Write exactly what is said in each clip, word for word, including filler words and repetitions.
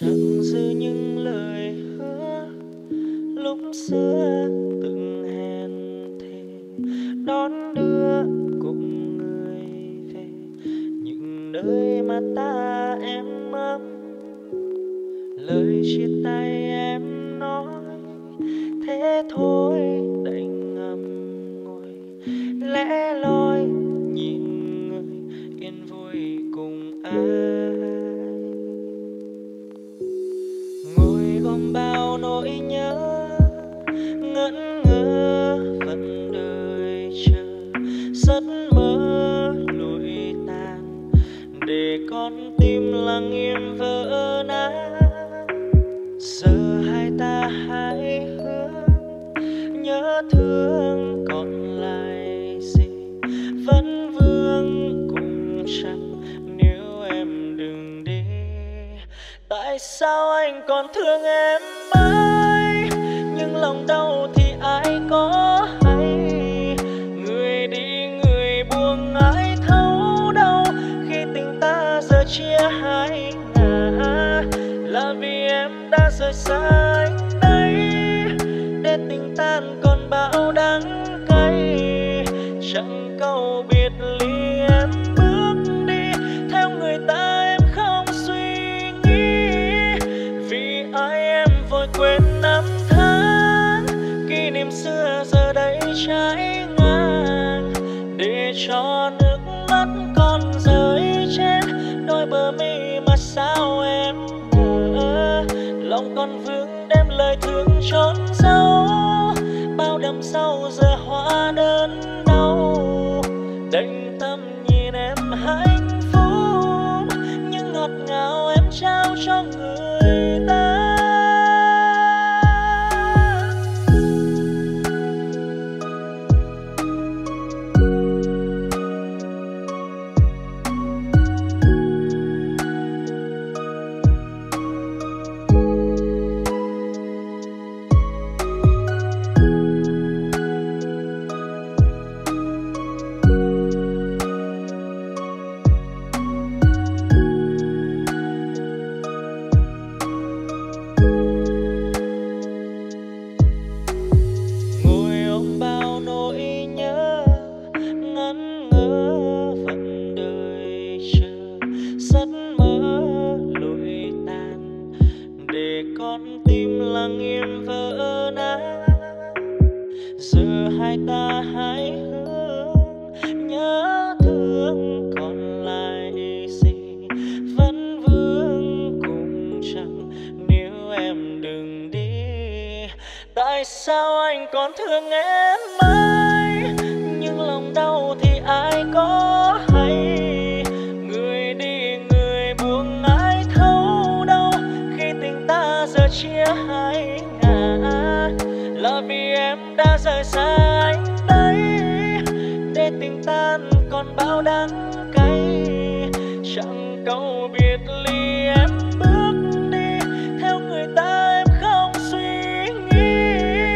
chẳng dư những lời hứa lúc xưa từng hẹn thề đón đưa cùng người về những nơi mà ta êm ấm. Lời chia tay em nói thế thôi, đành ngậm ngùi lẽ loi nhìn người yên vui cùng ai. Ngồi gom bao nỗi nhớ ngẩn ngơ vẫn đợi chờ, giấc mơ lụi tàn để con tim lặng im vỡ nát. Giờ hai ta hãy hướng nhớ thương còn lại gì, vẫn vương cùng chẳng nếu em đừng đi. Tại sao anh còn thương em mãi, nhưng lòng đau thì ai có hay. Người đi người buông ai thấu đâu, khi tình ta giờ chia hai ngả. Là vì em đã rời xa anh đấy, để tình tan còn bão đắng cay. Chẳng câu biệt ly em bước đi, theo người ta em không suy nghĩ. Vì ai em vội quên năm tháng, kỷ niệm xưa giờ đây trái ngang. Để cho nước mắt còn rơi trên đôi bờ mi mà sao em nỡ. Lòng còn vương đem lời thương trốn giấu, bao đêm sau giờ hóa đơn đau. Đành tâm nhìn em hạnh phúc, nhưng ngọt ngào em trao cho người ta. Tại sao anh còn thương em mãi, nhưng lòng đau thì ai có hay. Người đi người buông ai thấu đâu, khi tình ta giờ chia hai ngả. Là vì em đã rời xa anh đấy, để tình tan còn bao đắng cay. Chẳng câu biệt ly em bước đi, theo người ta em không suy nghĩ.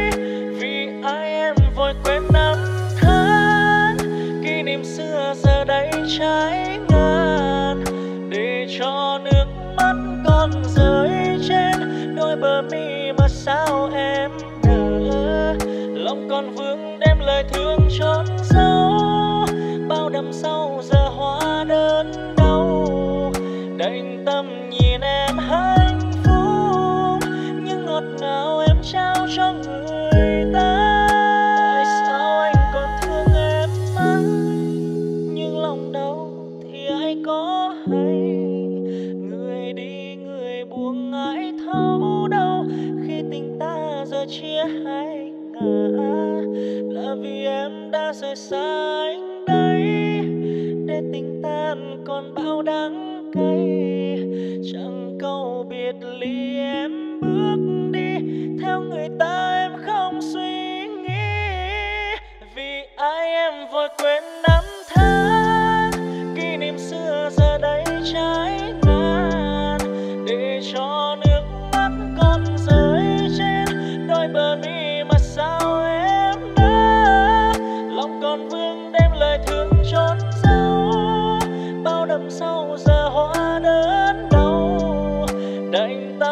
Vì ai em vội quên năm tháng, kỷ niệm xưa giờ đây trái ngang. Để cho nước mắt còn rơi trên đôi bờ mi mà sao em nỡ. Lòng còn vương đem lời thương trốn giấu, bao đêm sau giờ hóa đơn đau. Đành tâm nhìn em hạnh phúc, nhưng ngọt ngào em trao cho người ta. Tại sao anh còn thương em mãi, nhưng lòng đau thì ai có hay. Người đi người buông ai thấu đâu, khi tình ta giờ chia hai ngả. Là vì em đã rời xa anh đấy, để tình tan còn bao đắng cay. Chẳng câu biệt ly em bước đi, theo người ta em không suy nghĩ. Vì ai em vội quên năm tháng, kỷ niệm xưa giờ đây trái ngang. Để cho nước mắt còn rơi trên đôi bờ mi mà sao em đã. Lòng còn vương đem lời thương trốn giấu, bao đêm sau giờ hóa đơn đau. Đành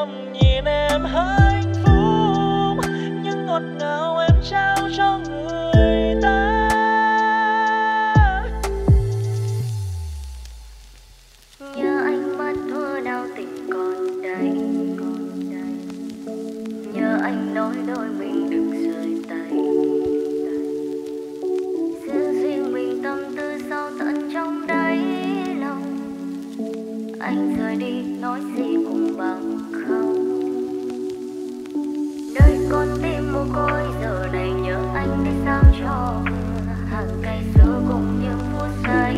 anh nói đôi mình đừng rời tay. Giữ riêng mình tâm tư sâu tận trong đáy lòng. Anh rời đi nói gì cũng bằng không. Nơi con tim mồ côi giờ này nhớ anh để sao cho hàng cây xưa cùng những phút giây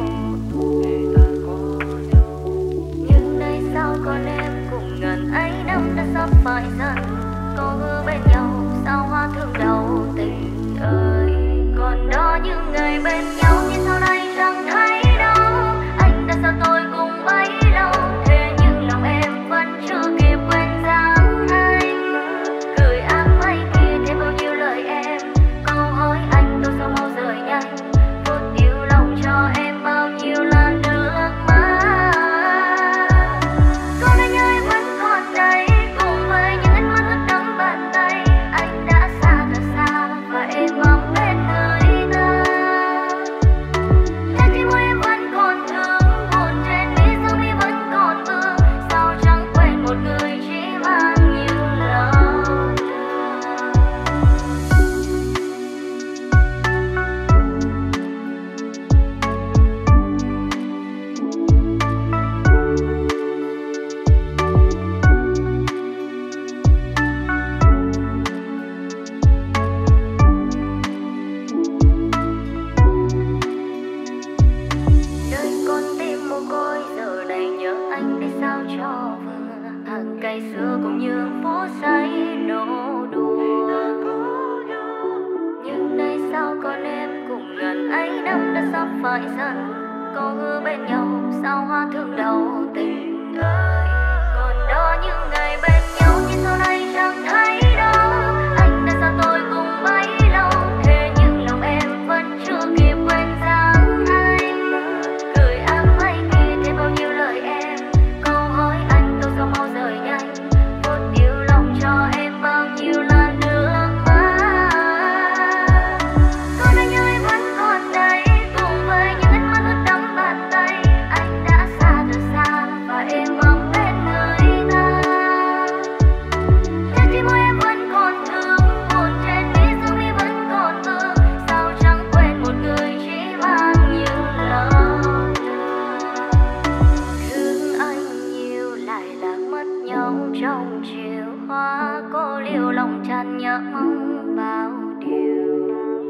nhưng nay sao còn em cùng ngần ấy năm đã sắp phải dần. Có hứa bên nhau sao hoa thương đầu tình ơi. Còn đó những ngày bên nhau nhưng sau đây chẳng thấy đâu. Anh đã xa tôi cùng bấy lâu thế nhưng lòng em vẫn chưa kịp quên dáng anh. Gửi áng mây kia thêm bao nhiêu lời em. Câu hỏi anh tôi sao mau rời nhanh. Phút yêu lòng cho em bao nhiêu là nước mắt. Còn anh ơi vẫn còn đây cùng với những ánh mắt ướt đẫm bàn tay. Anh đã xa thật xa và em mong bên người ta. Trái tim của em vẫn còn thương buồn trên mi sâu mi vẫn còn mưa. Sao chẳng quên một người chỉ mang những lời đưa. Nơi con tim mồ côi giờ này nhớ anh để sao cho vừa. Hàng cây xưa cũng như phố giấy nô đùa. Nhưng nay sao còn em cùng ngần ấy năm đã sắp phải dần. Có hứa bên nhau sao hoa thương đầu tình ơi. Còn đó những ngày bên nhau nhưng sau đây chẳng thấy đâu. Anh đã xa tôi cùng bấy lâu thế nhưng lòng em vẫn chưa kịp quên dáng anh. Gửi áng mây kia thêm bao nhiêu lời em. Câu hỏi anh tôi sao mau rời nhanh. Phút yêu lòng cho em bao nhiêu là nước mắt. Còn anh ơi vẫn còn đây cùng với những ánh mắt ướt đẫm bàn tay. Anh đã xa thật xa và em mong bên người ta. Trái tim của em vẫn còn thương buồn trên mi sâu mi vẫn còn mưa. Sao chẳng quên một người chỉ mang những lời đưa. Thương anh nhiều lại là mất nhau trong chiều hoa. Cô liêu lòng tràn nhớ mong bao điều.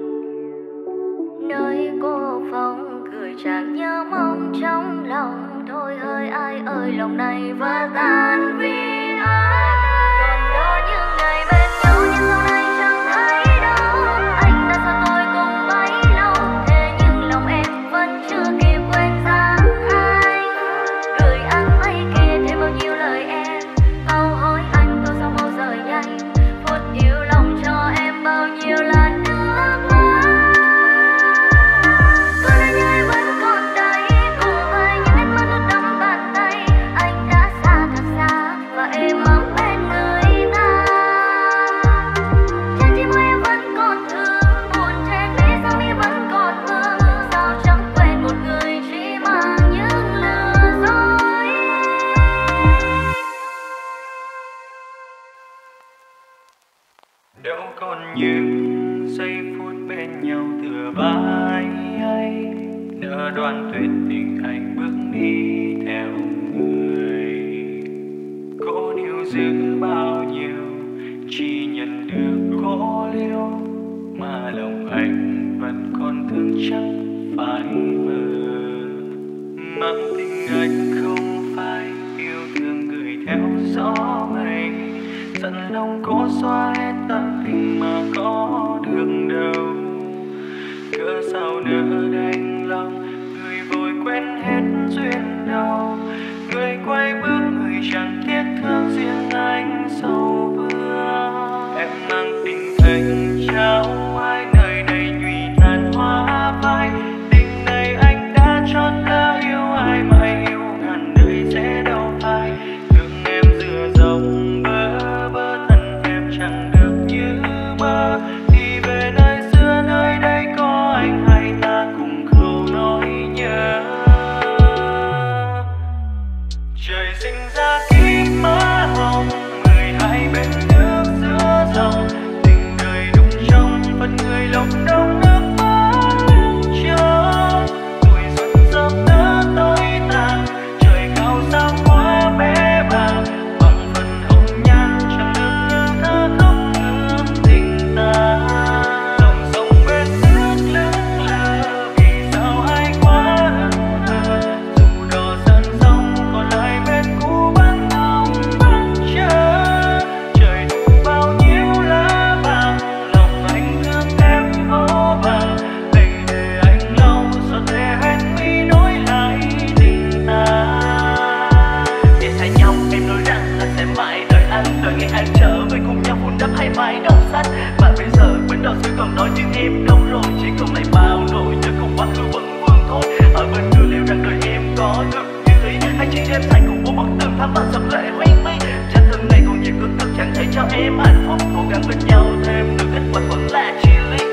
Nơi cô phòng gửi chàng nhớ mong trong lòng. Thôi hỡi ai ơi lòng này vỡ tan vì ai. Còn đó những ngày bên nhau nhưng sau đây chẳng thấy đâu. Anh đã xa tôi cùng bấy lâu thế nhưng lòng em vẫn chưa kịp quên dáng anh. Gửi áng mây kia thêm bao nhiêu lời em. Câu hỏi anh tôi sao mau rời nhanh. Phút yêu lòng cho em bao nhiêu là nước mắt. Còn anh ơi vẫn còn đây cùng với những ánh mắt ướt đẫm bàn tay. Anh đã xa thật xa và em mong bên người ta. Trái tim của em vẫn còn thương buồn trên mi sâu mi vẫn còn mưa. Sao chẳng quên một người chỉ mang những lừa dối. Đâu còn những giây phút bên nhau thừa vai ấy. Nỡ đoán tuyệt tình anh bước đi theo người. Cố níu giữ bao nhiêu chỉ nhận được cố liêu. Mà lòng anh vẫn còn thương chẳng phải mơ. Mang tình anh không phải yêu thương gửi theo gió mây. Giận lòng cố xóa hết tâm tình mà có được đâu. Cớ sao nỡ đành lòng người vội quên hết duyên đâu. Người quay bước người chẳng tiếc thương riêng anh sâu vương. Em mang tình anh trao ai nơi đây nhụy tàn hoa phai. Tình này anh đã chót lỡ yêu ai mà anh yêu ngàn đời sẽ đâu phai. Thương em dựa dòng bơ bơ thân em chẳng được như mơ. Thì về nơi xưa nơi đây có anh hay ta cùng khâu nỗi nhớ. Trời sinh ra kiếp mơ hồng mười hai bên nước giữa khi anh trở về cùng nhau vun đắp hai mái đồng sắt. Mà bây giờ bến đò xưa còn đó nhưng em đâu rồi, chỉ còn lại bao nỗi nhớ cùng quá khứ vẫn vương thôi. Ở bên người liệu rằng đời em có được như ý, hay chỉ đêm dài cùng bốn bức tường thắm và dập lệ huy mi. Chẳng từng ngày còn nhiều cơn tức chẳng thể cho em hạnh phúc, cố gắng bên nhau thêm được kết quả vẫn là chia ly.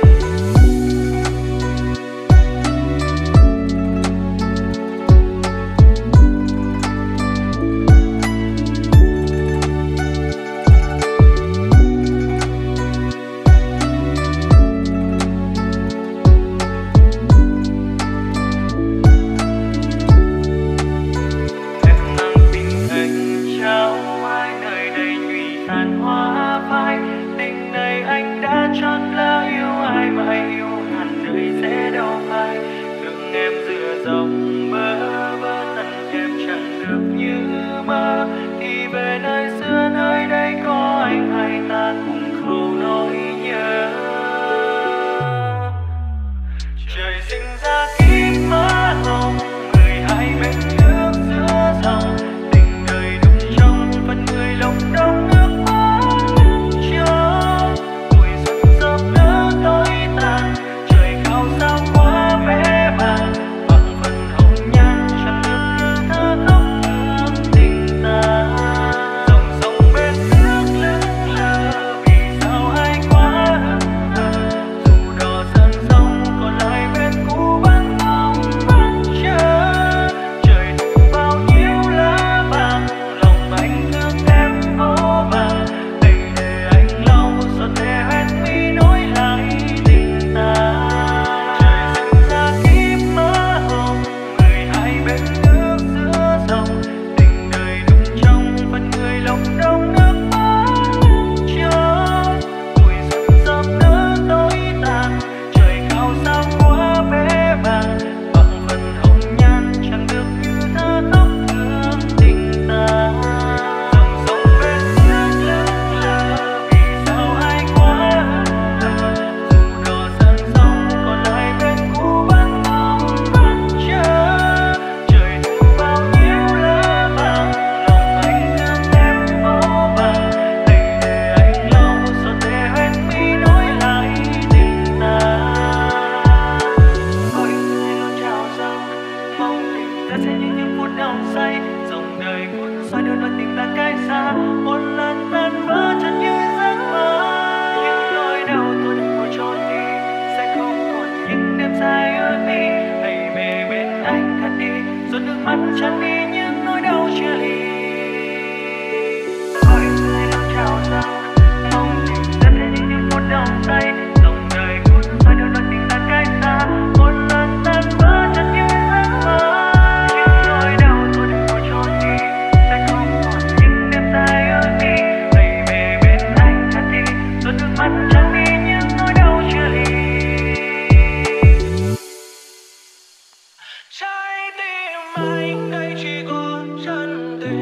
Trái tim anh đây chỉ có chân tình.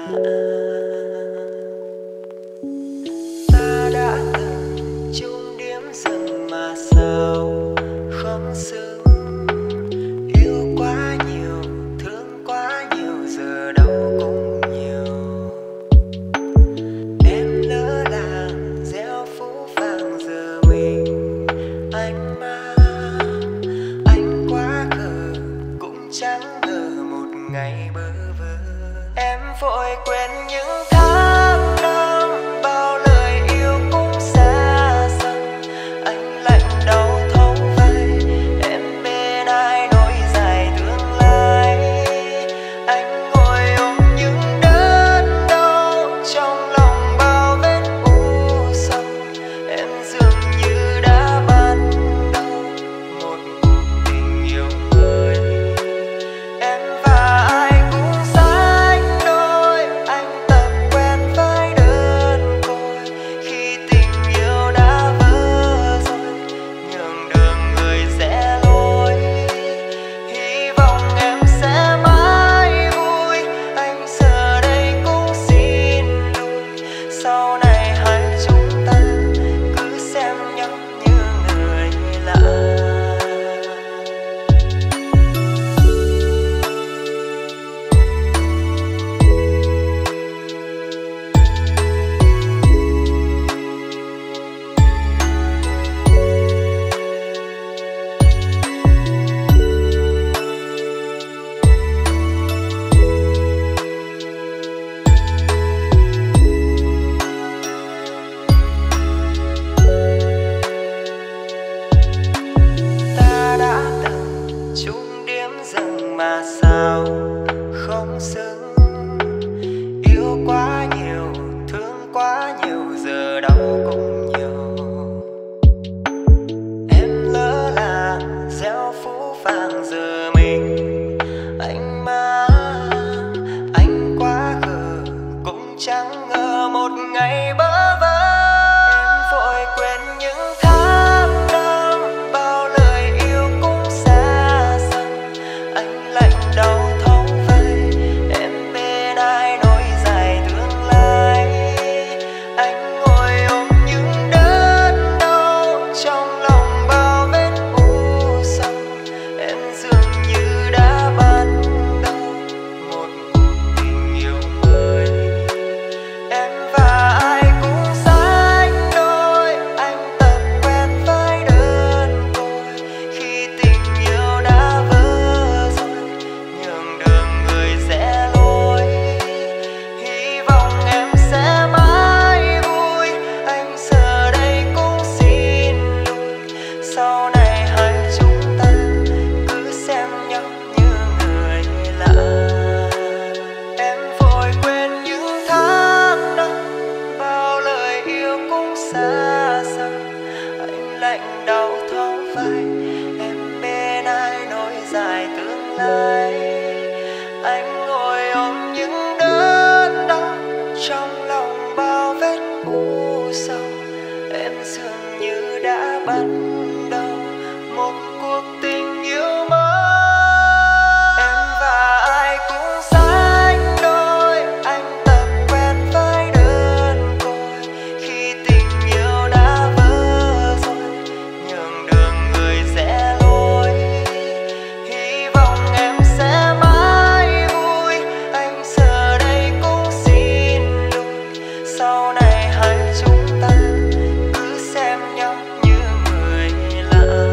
Ta đã từng chung điểm dừng mà sao không xứng, yêu quá nhiều thương quá nhiều giờ đâu cũng nhiều. Em lỡ làng gieo phố vàng giờ mình anh mang, anh quá khờ cũng chẳng ngờ một ngày bơ vơ. Em vội quên những tháng năm bao lời yêu cũng xa dần, anh lạnh đau thấu vai em bên ai nỗi dài tương lai. Anh ngồi ôm những đớn đau trong lòng bao vết u sầu, em dường như đã bắt đầu một cuộc tình yêu mới. Em và ai cũng sánh đôi, anh tập quen với đơn côi khi tình yêu đã vỡ rồi, nhường đường người rẽ lối. Hy vọng em sẽ mãi vui, anh giờ đây cũng xin lỗi. Sau này hai chúng ta cứ xem nhau như người lạ. Ta đã từng chung điểm dừng mà sao không xứng, yêu quá nhiều thương quá nhiều giờ đau cũng nhiều. Em lỡ làng gieo phố vàng giờ mình anh mang, anh quá khờ cũng chẳng ngờ một ngày bơ vơ. Em vội quên những tháng năm bao lời yêu cũng xa dần, anh lạnh đau thấu vai em bên ai nỗi dài tương lai. Anh ngồi ôm những đớn đau trong lòng bao vết u sầu, em dường như đã bắt đầu một cuộc tình yêu mới. Em và ai cũng sánh đôi, anh tập quen với đơn côi khi tình yêu đã vỡ rồi, nhường đường người rẽ lối. Hy vọng em sẽ mãi vui, anh giờ đây cũng xin lỗi. Sau này hai chúng ta cứ xem nhau như người lạ. Em vội quên những tháng năm bao lời yêu cũng xa dần, anh lạnh đau thấu vai em bên ai nỗi dài tương lai. Anh ngồi ôm những đớn đau trong lòng bao vết u sầu, em dường như đã bắt đầu một cuộc tình yêu mới. Em và ai cũng sánh đôi, anh tập quen với đơn côi khi tình yêu đã vỡ rồi, nhường đường người rẽ lối. Hy vọng em sẽ mãi vui, anh giờ đây cũng xin lỗi. Sau này hai chúng ta cứ xem nhau như người lạ.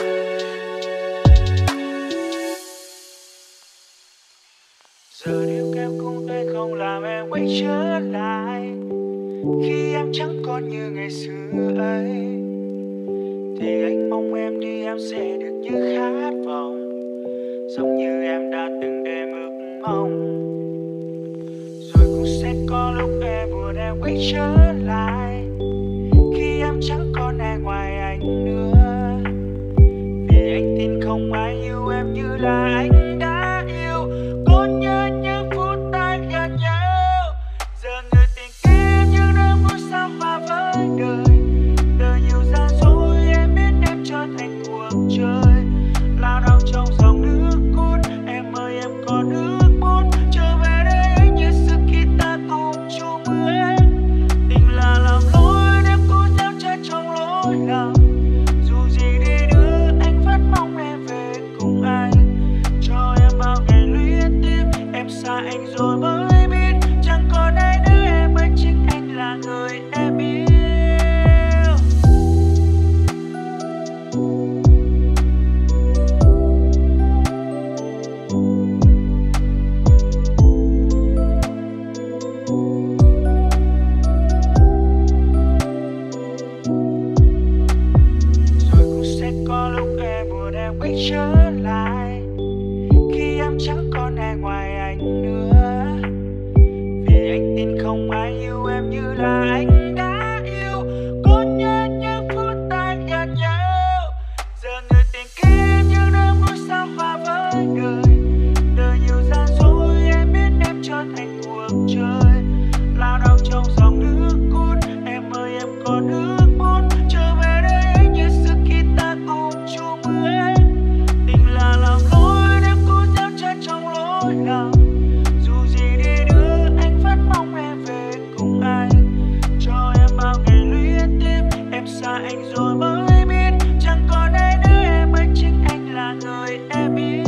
Giờ điều kém không thể không làm em quay trở lại, khi em chẳng còn như ngày xưa ấy, thì anh mong em đi em sẽ được như khát vọng, giống như em đã từng đêm ước mong. Rồi cũng sẽ có lúc em buồn em quay trở lại, khi em chẳng còn ai ngoài anh nữa, vì anh tin không ai yêu em như là anh đã yêu. Có nhớ những phút ta gần nhau, giờ người tình kia như đôi môi sao và với đời. Đời nhiều gian dối em biết em trở thành cuộc chơi, lao đao trong dòng nước cuốn. Em ơi em có nước muốn trở về đây như sự khi ta xa anh rồi mới biết chẳng còn ai nữa em ơi, chính anh là người em yêu. Rồi cũng sẽ có lúc em buồn em quay trở lại khi em chẳng còn ai ngoài anh nữa, vì anh tin không ai yêu em như là anh đã yêu. Có nhớ những phút ta gần nhau, giờ người tình kia như đêm núi sao hòa với đời. Đời nhiều gian dối em biết em trở thành cuộc chơi, lao đao trong dòng nước cuốn. Em ơi em có nước muốn trở về đây anh như xưa khi ta cùng chung bước. Tình là làm lối nếu cố gieo chân trong lối lòng, dù gì đi nữa anh vẫn mong em về cùng anh. Cho em bao ngày luyến tiếc em xa anh rồi mới biết chẳng còn ai nữa em ơi, chính anh là người em yêu.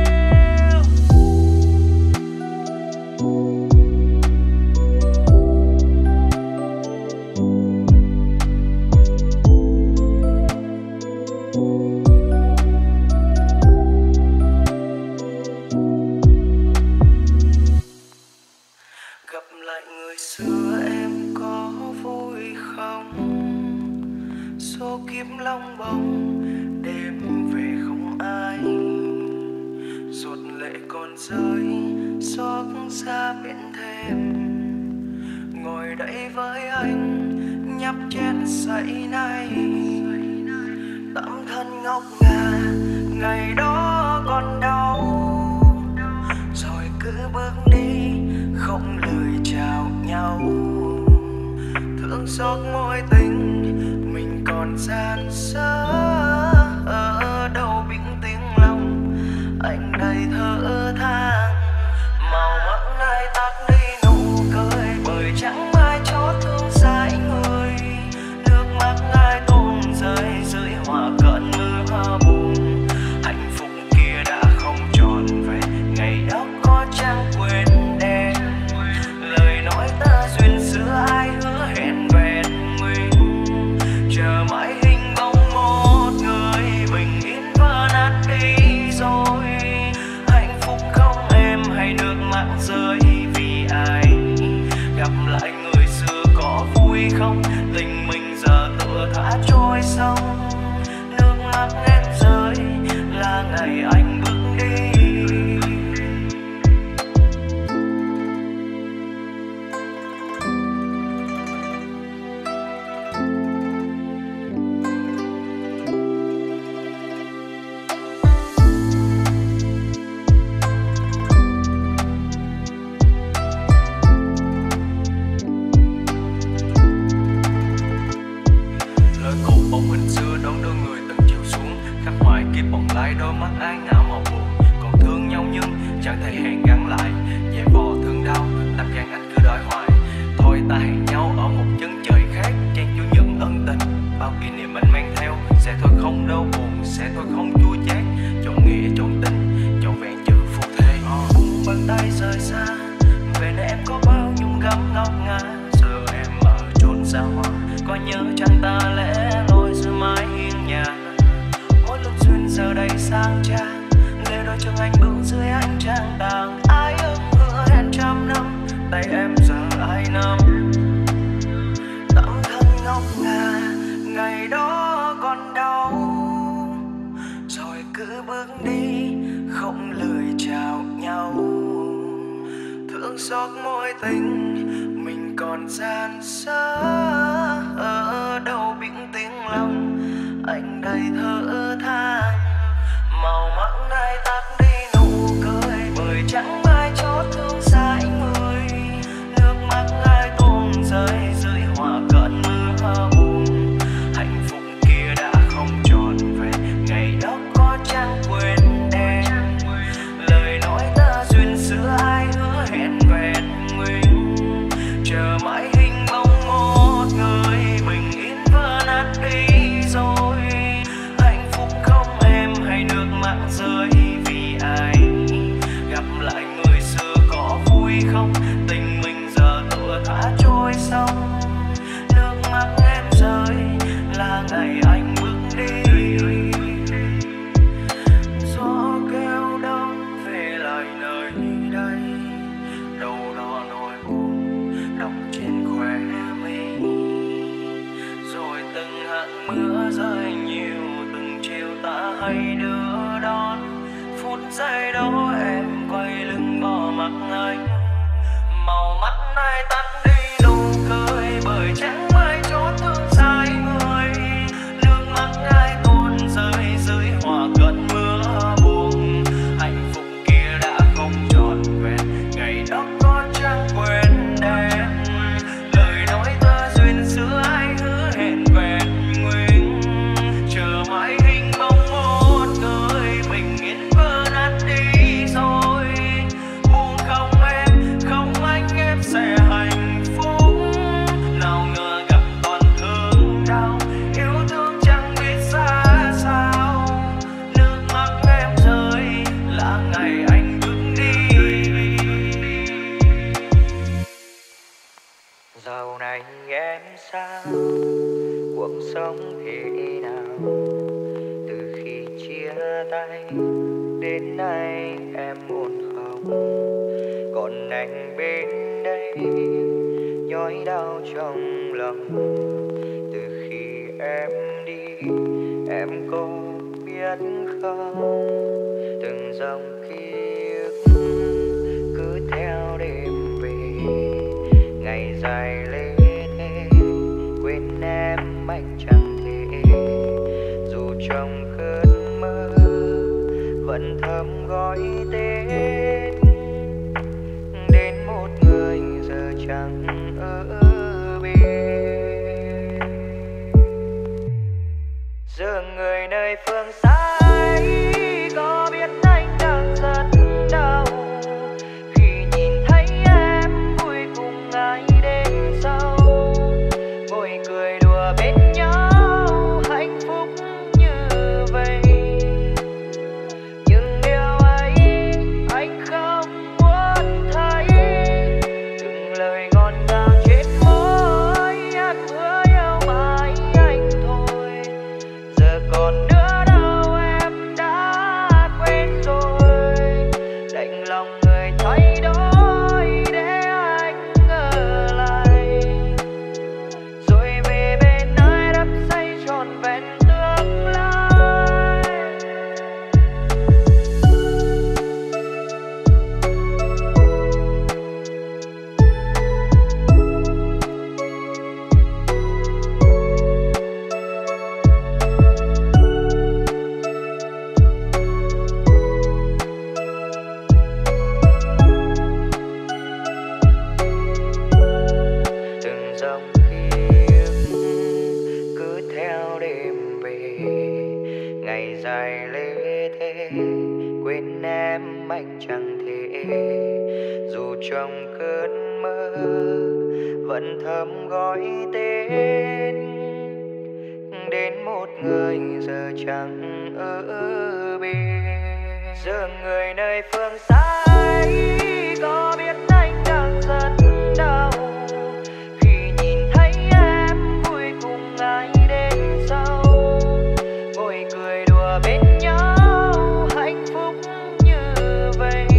Gặp lại người xưa em có vui không? Số kiếp long bóng đêm về không ai, giọt lệ còn rơi xót xa biển thêm. Ngồi đây với anh nhấp chén say này, tấm thân ngọc ngà ngày đó còn đau, rồi cứ bước đi không lời chào nhau. Thương xót mối tình mình còn gian dở, ở đâu bình tiếng lòng anh đây thở than. Màu mỡ nay tắt đi nụ cười, bởi chẳng ai chót thương xa người. Nước mắt ai tuôn rơi dưới hoa cơn mưa buồn. Hạnh phúc kia đã không tròn về, ngày đó có chẳng quên đêm. Lời nói ta duyên xưa ai hứa hẹn vẹn nguyên, chờ mãi hình bóng một người bình yên vỡ nát đi rồi. Hạnh phúc không em hay nước mắt rơi vì ai. Gặp lại người xưa có vui không? Tình mình giờ tựa thả trôi sông. Nước mắt em rơi là ngày anh bước đi. Lời cổ bóng hình xưa đón đưa người từng chiều xuống, khắc hoài kiếp bóng lái đôi mắt ái ngã màu buồn. Còn thương nhau nhưng chẳng thể hẹn gắn lại, dè vò thương đau làm gian anh cứ đòi hoài. Thôi ta hẹn nhau ở một chân trời khác, trang chú những ân tình bao kỷ niệm anh mang theo. Sẽ thôi không đau buồn, sẽ thôi không chua chát, chọn nghĩa chọn tình, chọn vẹn chữ phù thê. Buông bàn tay rời xa, về nơi em có bao nhung gấm ngọc ngà. Giờ em ở chốn xa hoa, có nhớ chăng ta lẽ loi giữa mái hiên nhà. Mỗi lúc duyên giờ đây sang trang, lê đôi chân anh bước dưới ánh trăng tàng. Ai ước hứa hẹn trăm năm, tay em giờ ai nắm. Tấm thân ngọc ngà ngày đó còn đau, rồi cứ bước đi không lời chào nhau. Thương xót mối tình mình còn gian dở, ở đâu bình tiếng lòng anh đây thở than. Màu mắt nay tắt đi nụ cười, bởi chẳng ai chót thương xa người. Nước mắt ai tuôn rơi dưới hoa cơn mưa buồn. Hạnh phúc kia đã không tròn về, ngày đó có chẳng quên đêm. Lời nói ta duyên xưa ai hứa hẹn vẹn nguyên, chờ mãi hình bóng một người bình yên vỡ nát đi rồi. Hạnh phúc không em hay nước mắt rơi vì không, tình mình giờ tựa đã trôi sông. Nước mắt em rơi là ngày anh bước đi, gió kêu đông về lại nơi đây, đâu đó nỗi buồn đọng trên khóe mi. Rồi từng hạt mưa rơi nhiều, từng chiều ta hay đưa đón. Phút giây đó em quay lưng bỏ mặc anh, màu mắt nay tắt đi nụ cười, bởi trắng mây chốn thương sai người. Nước mắt ai tuôn rơi dưới hòa cơn mưa buồn, hạnh phúc kia đã không trọn vẹn, ngày đó có chẳng quên đêm. Lời nói ta duyên xưa ai hứa hẹn vẹn nguyên, chờ mãi hình bóng một người bình yên vỡ nát đi rồi. Buồn không em, không anh em sẽ hạnh phúc, nào ngờ gặp toàn thương đau, yêu thương chẳng biết ra sao. Nước mắt em rơi là ngày anh bước đi. Dạo này em sao, cuộc sống thế nào? Từ khi chia tay đến nay em buồn không? Còn anh bên đây nhói đau trong lòng. Từ khi em đi em có biết không, từng dòng ký ức cứ theo đêm về, ngày dài lê thế quên em anh chẳng thể. Dù trong cơn mơ vẫn thầm gọi tên, đến một người giờ chẳng ở bên. Giờ người nơi phương xa ấy có biết anh đang rất đau, khi nhìn thấy em vui cùng ai đến sau, ngồi cười đùa bên nhau hạnh phúc như vậy. Nhưng điều ấy anh không muốn thấy, từng lời ngọt ngào trên môi ăn hứa yêu mãi anh thôi. Giờ còn nữa đâu em đã quên rồi, đành lòng người thay đổi để anh ở lại, rồi về bên ai đắp xây trọn vẹn tương lai. Từng dòng ký ức cứ theo đêm về, ngày dài lê thế quên em anh chẳng thể. Dù trong cơn mơ vẫn thầm gọi tên, đến một người giờ chẳng ở bên. Giờ người nơi phương xa ấy có biết anh đang rất đau, khi nhìn thấy em vui cùng ai đến sau, ngồi cười đùa bên nhau hạnh phúc như vậy.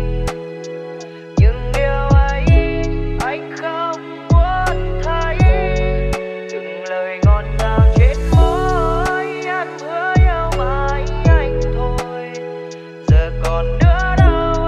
Nhưng điều ấy anh không muốn thấy, từng lời ngọt ngào trên môi ăn hứa yêu mãi anh thôi. Giờ còn nữa đâu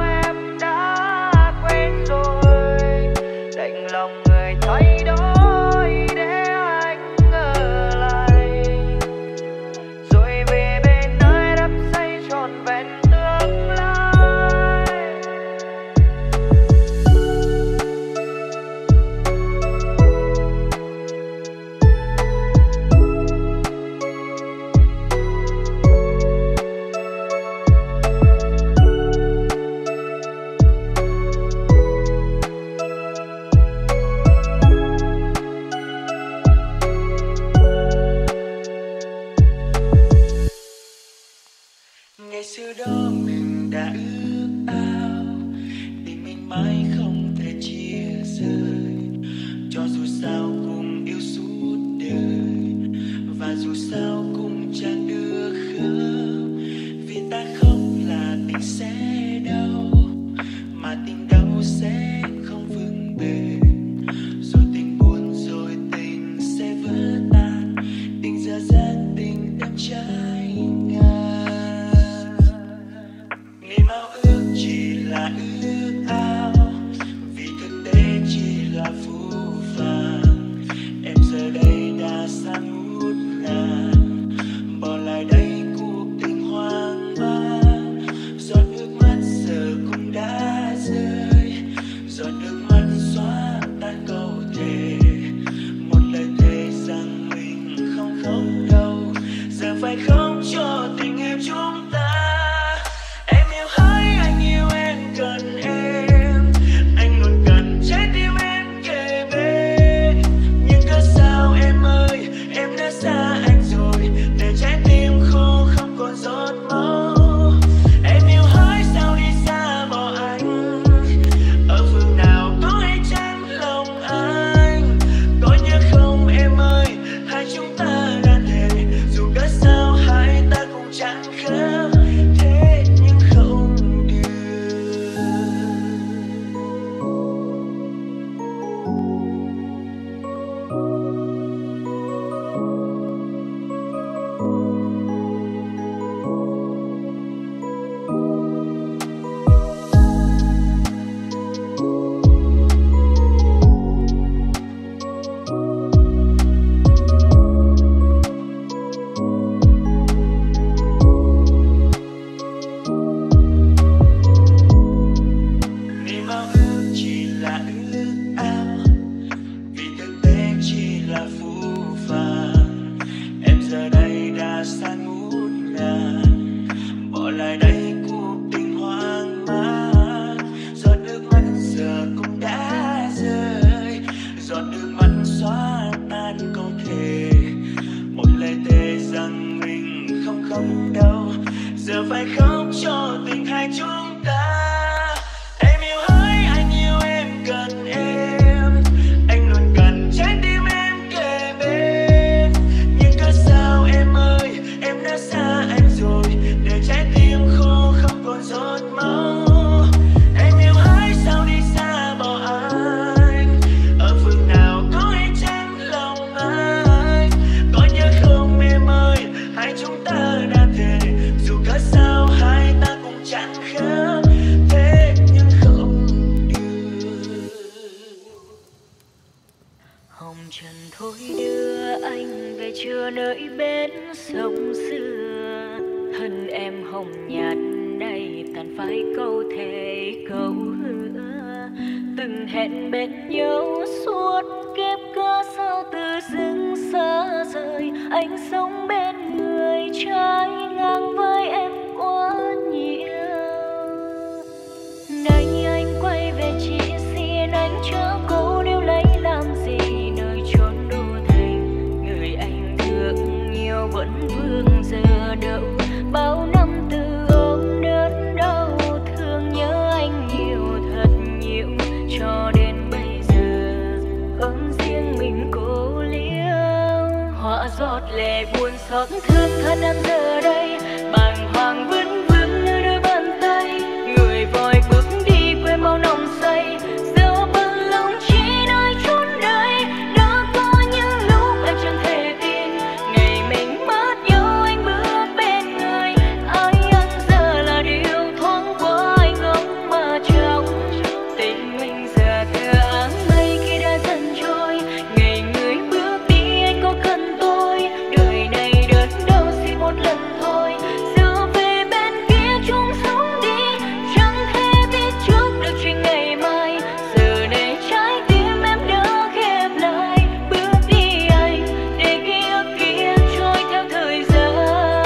trần thôi đưa anh về chưa nơi bến sông xưa. Thân em hồng nhạt nay tàn phai câu thề câu hứa. Từng hẹn bên nhau suốt kiếp cớ sao từ dưng xa rời. Anh sống bên người trái ngang với em quá nhiều. Nay anh quay về chỉ xin anh chớ cố níu lấy làm gì. Nơi chốn đô thành người anh thương nhiều vẫn vương giờ đâu. Bao năm từ ôm đớn đau thương nhớ anh nhiều thật nhiều. Cho đến bây giờ ôm riêng mình cô liêu. Họa giọt lệ buồn xót thương thân em giờ đây. Bàng hoàng vững vững nơi đôi bàn tay. Người vội bước đi quên bao nồng say. Giờ bận lòng chỉ nơi chốn đây. Đã có những lúc em chẳng thể tin. Ngày mình mất nhau anh bước bên người. Ai ăn giờ là điều thoáng qua anh không mà trong tình mình giờ thừa áng mây khi đã dần trôi. Ngày người bước đi anh có cần tôi. Đời này đớn đau chỉ một lần thôi. Giờ về bên kia chung sống đi. Chẳng thể biết trước được chuyện ngày mai. Giờ này trái tim em đã khép lại. Bước đi anh để ký ức kia trôi theo thời gian.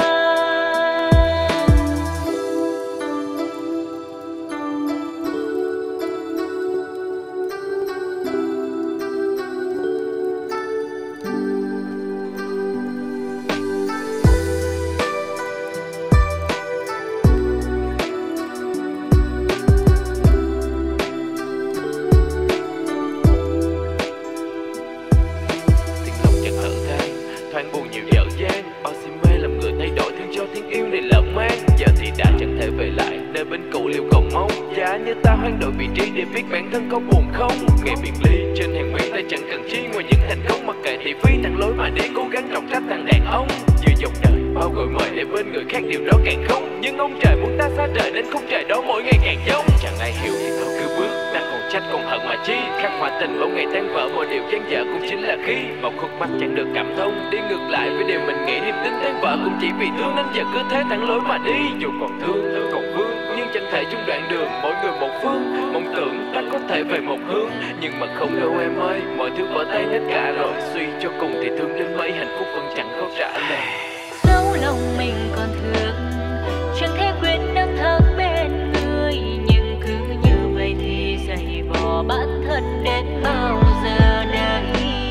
Tiếng lòng chợt thở than, thoáng buồn nhiều dở dang. Bao si mê làm người thay đổi thương cho tiếng yêu này lỡ mang. Giờ thì đã chẳng thể về lại nơi bên cũ liệu còn mong. Giá như ta hoán đổi vị trí để biết bản thân có buồn không. Ngày biệt ly trên hàng mi ta chẳng cần chi ngoài những thành công. Mặc kệ thị phi thằng lối mà đi cố gắng trọng trách thằng đàn ông. Giữa dòng đời bao gọi mời để bên người khác điều đó càng không. Nhưng ông trời muốn ta xa trời đến khung trời đó mỗi ngày càng giống. Chẳng ai hiểu thì thôi cứ bước, ta còn trách còn hận mà chi. Khắc họa tình bao ngày tan vỡ mọi điều gian dở cũng chính là khi một khuất mắt chẳng được cảm thông. Đi ngược lại với điều mình nghĩ, niềm tin tan vỡ cũng chỉ vì thương nên giờ cứ thế thẳng lối mà đi. Dù còn thương, thương còn vương, nhưng chẳng thể chung đoạn đường mỗi người một phương. Mong tưởng ta có thể về một hướng, nhưng mà không đâu em ơi. Mọi thứ vỡ tan hết cả rồi, suy cho cùng thì thương đến mấy hạnh phúc vẫn chẳng có trả lời. Dẫu lòng mình còn thương, chẳng thể quên năm tháng bên người. Nhưng cứ như vậy thì dày vò bản thân đến bao giờ đây.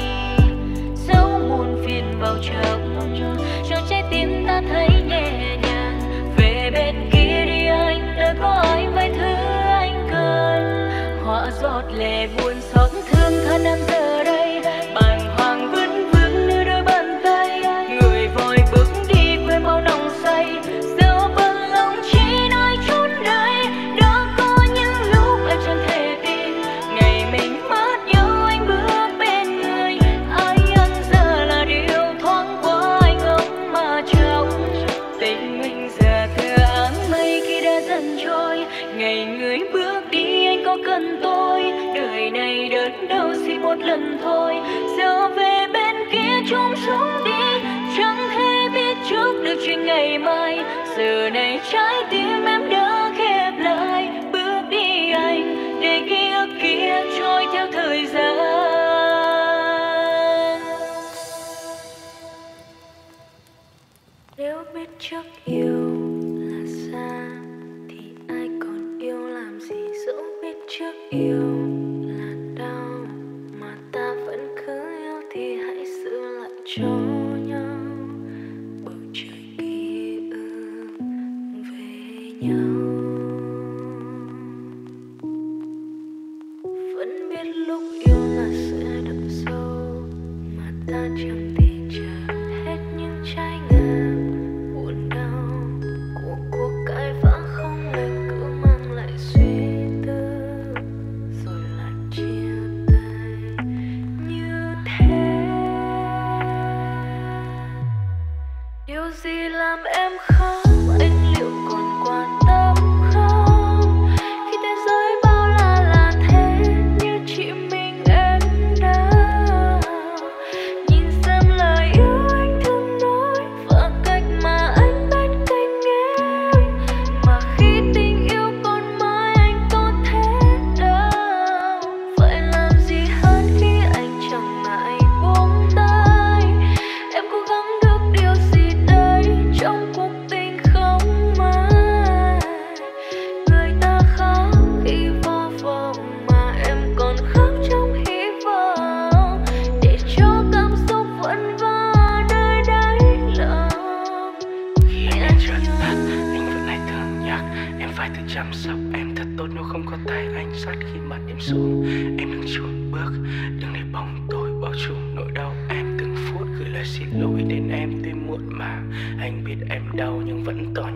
Dẫu muôn phiền vào trong, cho trái tim ta thấy nhẹ nhàng. Về bên kia đi anh, đã có ai vài thứ anh cần. Họa giọt lệ buồn xót thương thân em giờ đây. Bàng hoàng vững vững nơi đôi bàn tay. Người vội bước đi quên bao nồng say. Giờ bận lòng chỉ nơi chốn đây. Đã có những lúc em chẳng thể tin. Ngày mình mất nhau anh bước bên người. Ai ăn giờ là điều thoáng qua anh không mà trong tình mình giờ thừa áng mây khi đã dần trôi. Ngày người bước đi anh có cần tôi. Đời này đớn đau chỉ một lần thôi. Giờ về bên kia chung sống đi. Chẳng thể biết trước được chuyện ngày mai. Giờ này trái tim em đã khép lại. Bước đi anh để ký ức kia trôi theo thời gian. Nếu biết trước yêu là xa thì ai còn yêu làm gì. Dẫu biết trước yêu là đau mà ta vẫn cứ yêu thì hãy giữ lại cho nhau bầu trời ký ức về nhau. Vẫn biết lúc yêu là sẽ đậm sâu mà ta chẳng thể chờ hết những trái ngang buồn đau của cuộc cãi vã không lên cứ mang lại suy tư rồi lại chia tay như thế. Điều gì làm em khóc anh liệu còn quan tâm không khi thế giới bao la là thế như chỉ mình em đau.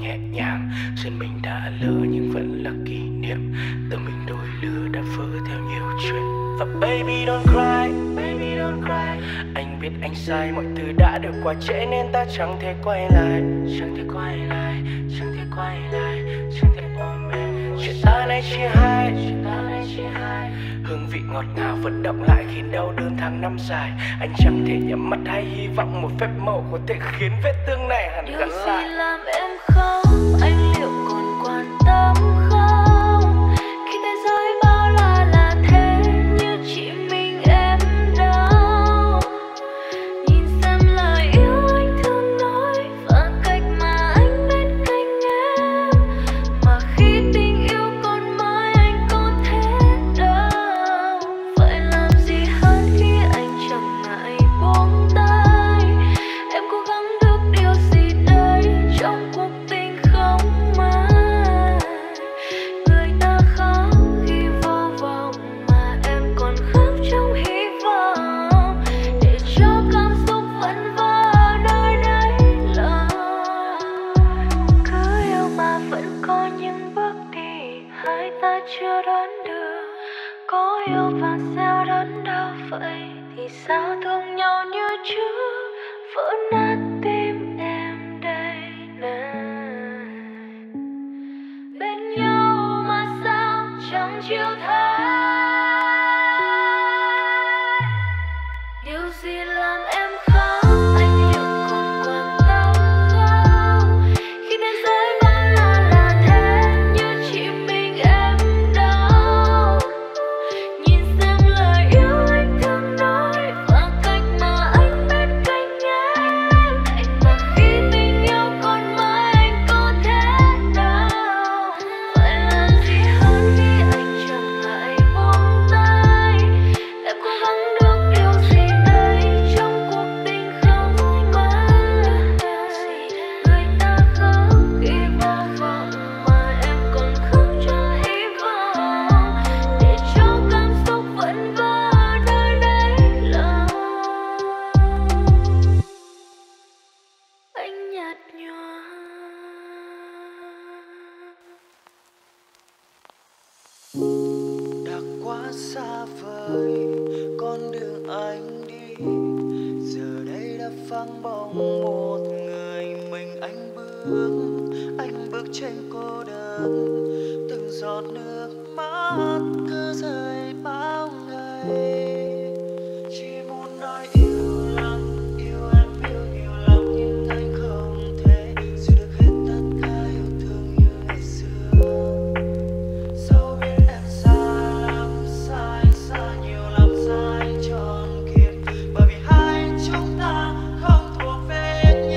nhẹ nhàng. Duyên mình đã lỡ nhưng vẫn là kỷ niệm. Tờ mình đôi lứa đã vỡ theo nhiều chuyện. Và baby don't cry, baby don't cry. Anh biết anh sai, mọi thứ đã được quá trễ nên ta chẳng thể quay lại. Chẳng thể quay lại, chẳng thể quay lại, chẳng thể ôm em. Chuyện ta này chia hai, chuyện ta này chia hai. Hương vị ngọt ngào vẫn đọng lại khi đau đớn tháng năm dài. Anh chẳng thể nhắm mắt hay hy vọng một phép màu có thể khiến vết thương này hẳn gắn lại. Điều gì làm em khóc, anh liệu còn quan tâm không? Khi thế giới bao la là thế, như chỉ mình em đâu. Nhìn xem lời yêu anh thường nói và cách mà anh bên cạnh em. Mà khi tình yêu còn mãi anh có thế đâu. Phải làm gì hơn khi anh chẳng ngại buông tay. Em cố gắng được điều gì đây trong cuộc tình không mai. Người ta khóc khi vô vọng mà em còn khóc trong hy vọng. Để cho cảm xúc vẫn vỡ nơi đáy lòng. Cứ yêu mà vẫn có những bước đi hai ta chưa đoán được. Có yêu và sao đớn đau vậy thì sao thương nhau như trước. Vỡ nát tim em đây này. Bên nhau mà sao chẳng chịu thấy. Điều gì làm em khóc, anh liệu còn quan tâm không? Khi thế giới bao la là thế, như chỉ mình em đâu. Nhìn xem lời yêu anh thường nói và cách mà anh bên cạnh em. Mà khi tình yêu còn mãi anh có thế đâu. Phải làm gì hơn khi anh chẳng ngại buông tay. Em cố gắng được điều gì đây trong cuộc tình không mai. Người ta khóc khi vô vọng mà em còn khóc cho hy vọng. Để cho cảm xúc vẫn vỡ nơi đáy lòng. Anh nhạt nhòa. đã quá xa vời con đường anh đi, giờ đây đã vắng bóng một người mình anh bước. Anh bước trên cô đơn, từng giọt nước mắt cứ rơi bao ngày. Chỉ muốn nói yêu lắm, yêu em yêu nhiều lắm, nhưng anh không thể giữ được hết tất cả yêu thương như ngày xưa. Dẫu biết em xa lắm, xa anh xa nhiều lắm, xa anh trọn kiệt, bởi vì hai chúng ta không thuộc về nhau.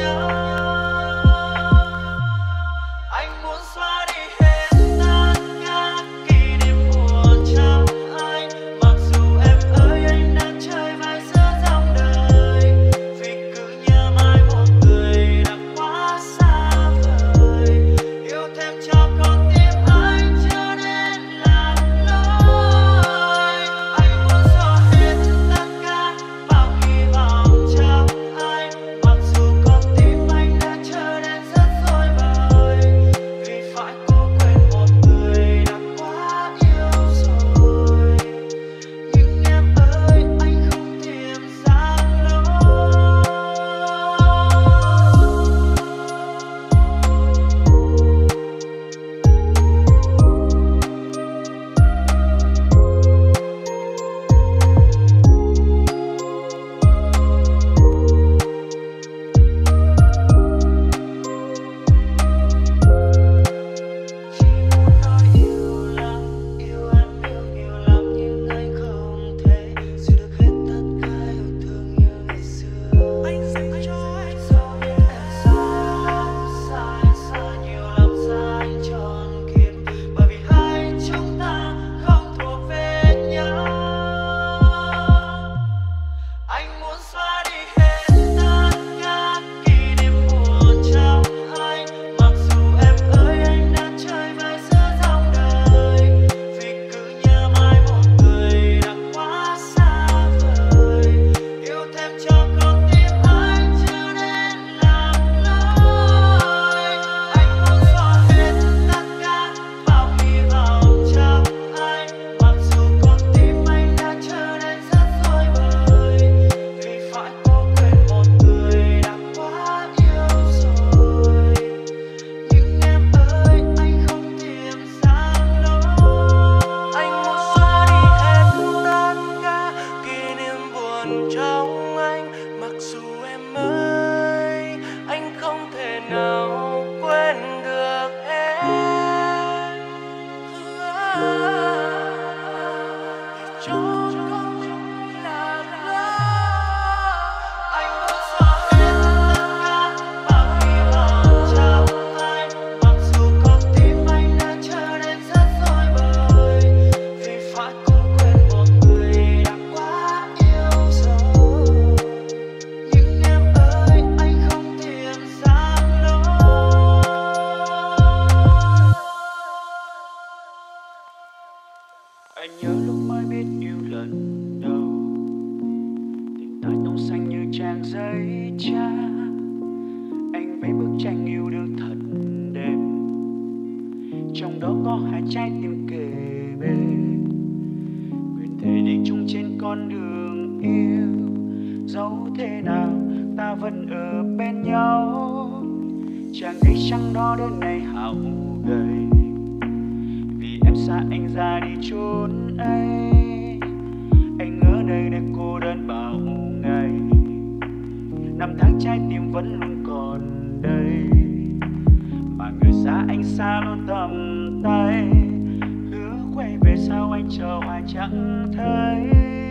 chung trên con đường yêu. Dẫu thế nào ta vẫn ở bên nhau. Chàng ấy trăng đó đến nay hao gầy, vì em xa anh ra đi chốn ấy. Anh ở đây để cô đơn bao ngày, năm tháng trái tim vẫn luôn còn đây. Mà người xa anh xa luôn tầm tay, hứa quay về sao anh chờ hoài chẳng thấy.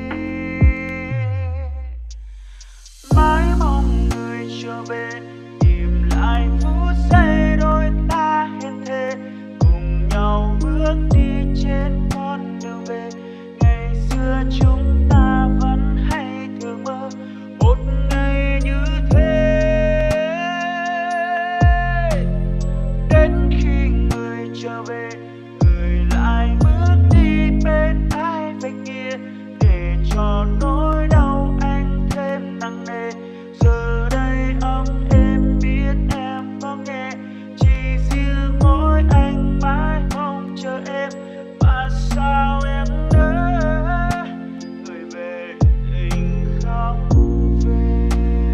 Mãi mong người trở về, tìm lại phút giây đôi ta hẹn thề, cùng nhau bước đi trên con đường về. Ngày xưa chúng ta vẫn hay thường mơ một ngày như thế. Đến khi người trở về, người lại bước đi bên ai về kia, để cho nỗi đau anh thêm nặng nề. Giờ đây ấm em biết em có nghe, chỉ riêng mỗi anh mãi mong chờ em. Mà sao em nỡ người về tình không về.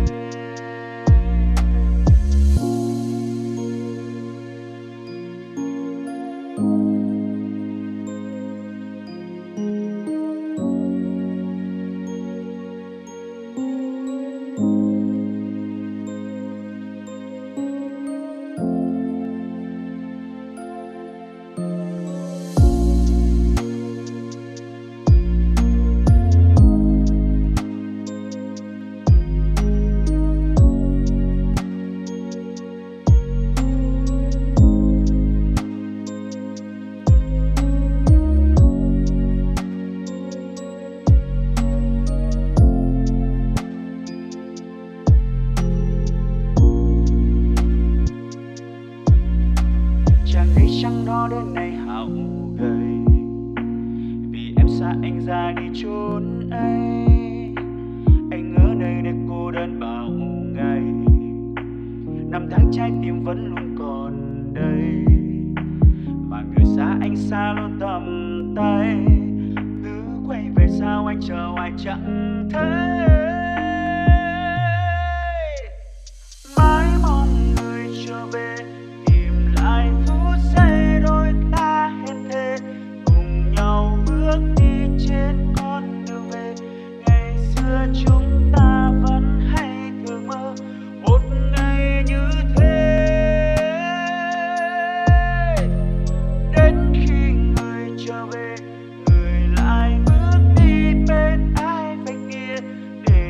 Chàng ấy trăng đó đến nay hao gầy, vì em xa anh ra đi chốn ấy. Anh ở đây để cô đơn bao ngày, năm tháng trái tim vẫn luôn còn đây. Mà người xa anh xa luôn tầm tay, cứ quay về sao anh chờ hoài chẳng thấy. Mãi mong người trở về, tìm lại phút giây đôi ta hẹn thề, cùng nhau bước đi trên con đường về. Ngày xưa chúng ta vẫn hay thường mơ một ngày như thế. Đến khi người trở về, người lại bước đi bên ai về kia, để